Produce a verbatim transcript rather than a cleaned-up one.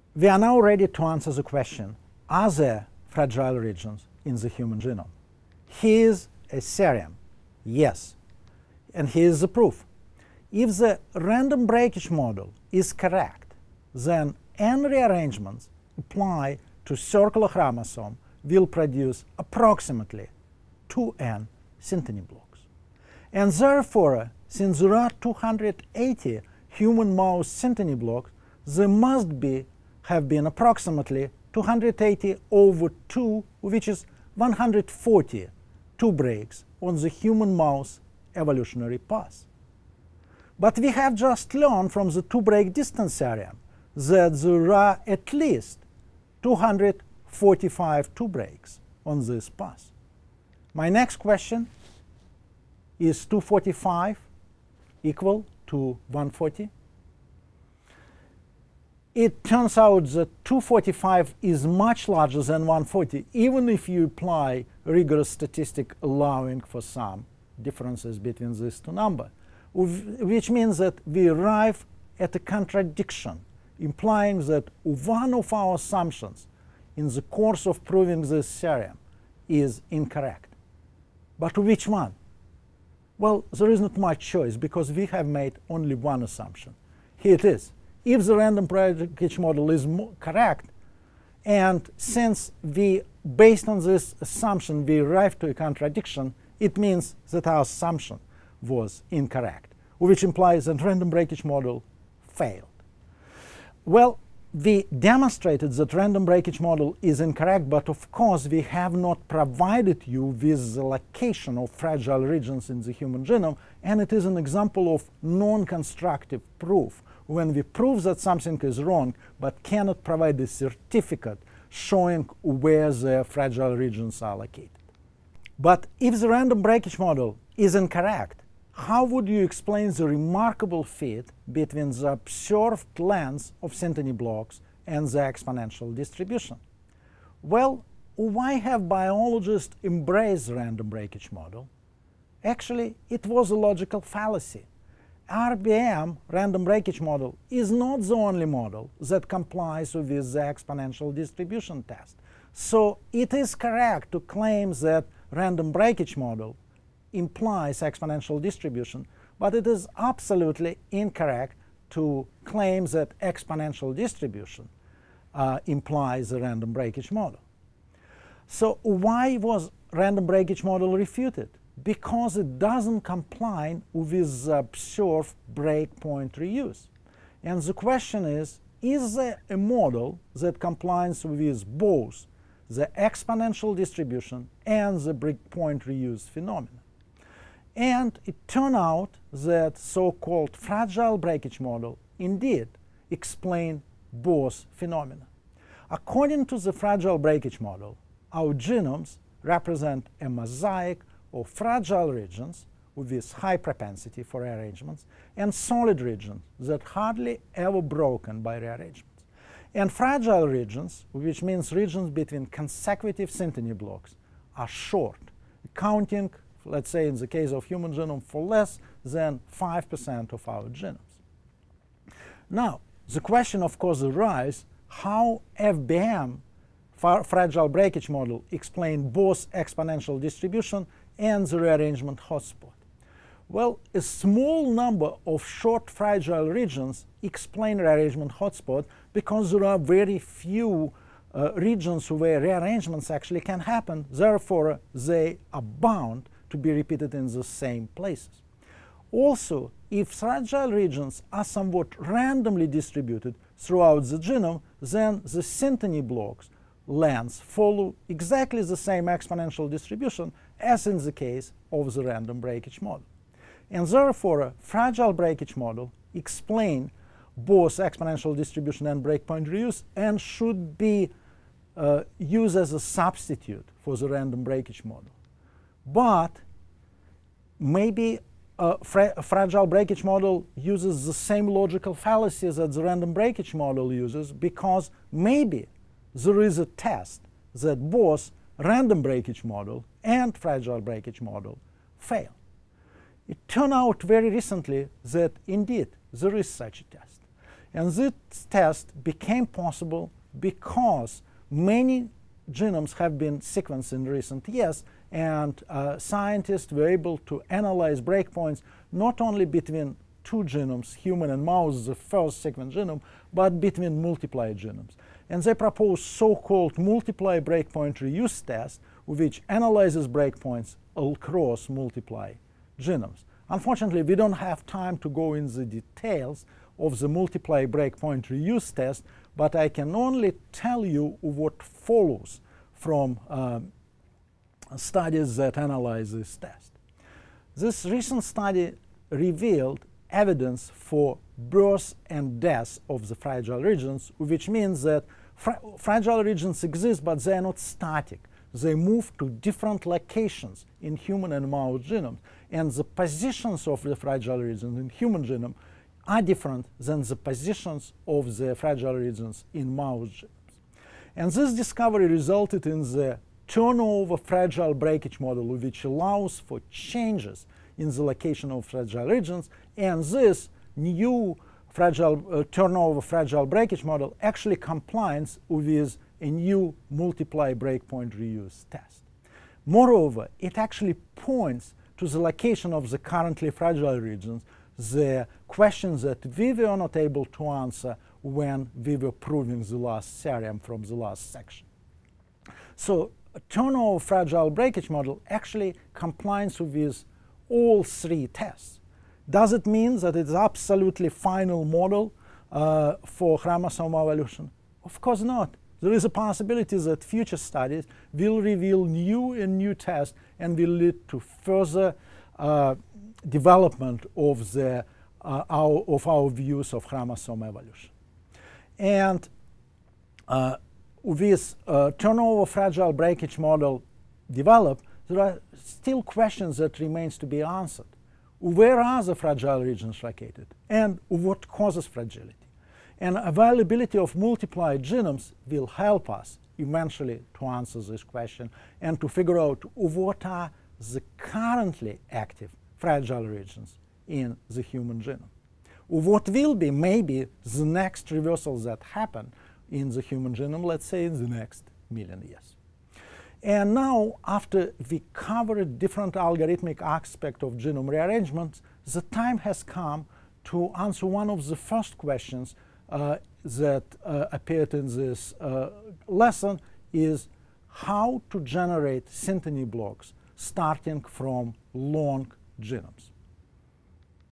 We are now ready to answer the question, are there fragile regions in the human genome? Here is a theorem. Yes. And here is the proof. If the random breakage model is correct, then n rearrangements applied to circular chromosome will produce approximately two n synteny blocks. And therefore, since there are two hundred eighty human mouse synteny blocks, there must be have been approximately two hundred eighty over two, which is one hundred forty two breaks on the human mouse evolutionary path. But we have just learned from the two-break distance theorem that there are at least two hundred forty-five two breaks on this path. My next question is two hundred forty-five equal to one hundred forty? It turns out that two hundred forty-five is much larger than one hundred forty, even if you apply rigorous statistic allowing for some differences between these two numbers, which means that we arrive at a contradiction, implying that one of our assumptions in the course of proving this theorem is incorrect. But which one? Well, there is not much choice because we have made only one assumption. Here it is. If the random breakage model is correct, and since we, based on this assumption, we arrive to a contradiction, it means that our assumption was incorrect, which implies that random breakage model failed. Well, we demonstrated that random breakage model is incorrect, but of course we have not provided you with the location of fragile regions in the human genome, and it is an example of non-constructive proof, when we prove that something is wrong but cannot provide a certificate showing where the fragile regions are located. But if the random breakage model is incorrect, how would you explain the remarkable fit between the observed length of synteny blocks and the exponential distribution? Well, why have biologists embraced the random breakage model? Actually, it was a logical fallacy. R B M, random breakage model, is not the only model that complies with the exponential distribution test. So it is correct to claim that random breakage model implies exponential distribution, but it is absolutely incorrect to claim that exponential distribution uh, implies a random breakage model. So why was random breakage model refuted? Because it doesn't comply with the observed breakpoint reuse. And the question is, is there a model that complies with both the exponential distribution and the breakpoint reuse phenomena? And it turned out that so-called fragile breakage model indeed explain both phenomena. According to the fragile breakage model, our genomes represent a mosaic of fragile regions with high propensity for rearrangements and solid regions that hardly ever broken by rearrangements. And fragile regions, which means regions between consecutive synteny blocks, are short, accounting, let's say in the case of human genome, for less than five percent of our genomes. Now, the question of course arises how F B M, fragile breakage model, explain both exponential distribution and the rearrangement hotspot. Well, a small number of short fragile regions explain rearrangement hotspot because there are very few uh, regions where rearrangements actually can happen. Therefore, they are bound to be repeated in the same places. Also, if fragile regions are somewhat randomly distributed throughout the genome, then the synteny blocks lengths follow exactly the same exponential distribution as in the case of the random breakage model. And therefore, a fragile breakage model explain both exponential distribution and breakpoint reuse and should be uh, used as a substitute for the random breakage model. But maybe a, fra a fragile breakage model uses the same logical fallacy that the random breakage model uses, because maybe there is a test that both random breakage model and fragile breakage model fail. It turned out very recently that indeed there is such a test. And this test became possible because many genomes have been sequenced in recent years, and uh, scientists were able to analyze breakpoints not only between two genomes, human and mouse, the first sequenced genome, but between multiply genomes. And they proposed so-called multiply breakpoint reuse test, which analyzes breakpoints across multiply genomes. Unfortunately, we don't have time to go in the details of the multiply breakpoint reuse test, but I can only tell you what follows from uh, studies that analyze this test. This recent study revealed evidence for birth and death of the fragile regions, which means that fra fragile regions exist, but they are not static. They move to different locations in human and mouse genomes, and the positions of the fragile regions in human genome are different than the positions of the fragile regions in mouse genomes. And this discovery resulted in the turnover fragile breakage model, which allows for changes in the location of fragile regions, and this new fragile uh, turnover fragile breakage model actually complies with a new multiply breakpoint reuse test. Moreover, it actually points to the location of the currently fragile regions, the questions that we were not able to answer when we were proving the last theorem from the last section. So a turnover fragile breakage model actually complies with all three tests. Does it mean that it's absolutely final model uh, for chromosome evolution? Of course not. There is a possibility that future studies will reveal new and new tests and will lead to further uh, development of, the, uh, our, of our views of chromosome evolution. And uh, with uh, turnover fragile breakage model developed, there are still questions that remains to be answered. Where are the fragile regions located, and what causes fragility? And availability of multiply genomes will help us eventually to answer this question and to figure out what are the currently active fragile regions in the human genome. What will be maybe the next reversals that happen in the human genome, let's say in the next million years. And now, after we covered different algorithmic aspects of genome rearrangements, the time has come to answer one of the first questions uh, that uh, appeared in this uh, lesson, is how to generate synteny blocks starting from long genomes.